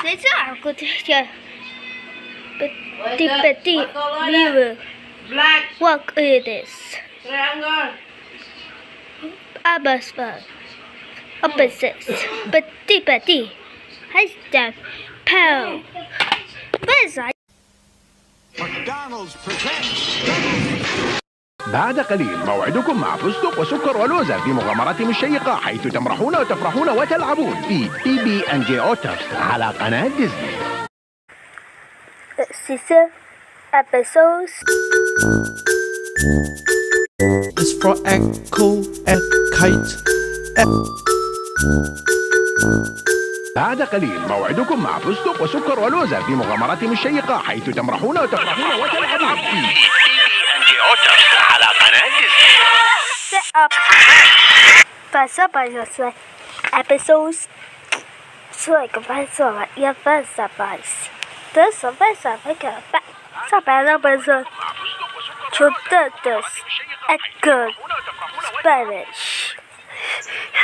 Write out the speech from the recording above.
Let's go to here. Petit mirror. What is this? Triangle. Opposites. Petit. Hashtag. Pow. Where's that? McDonald's presents بعد قليل موعدكم مع فستق وسكر ولوزة في مغامرات الشيقة حيث تمرحون وتفرحون وتلعبون في PB&J Otters على قناة ديزني. Sister episodes. It's for echo and kite. بعد قليل موعدكم مع فستق وسكر ولوزة في مغامرات الشيقة حيث تمرحون وتفرحون وتلعبون في PB&J Otters على قناة ديزني. Set up. Episodes. Spanish.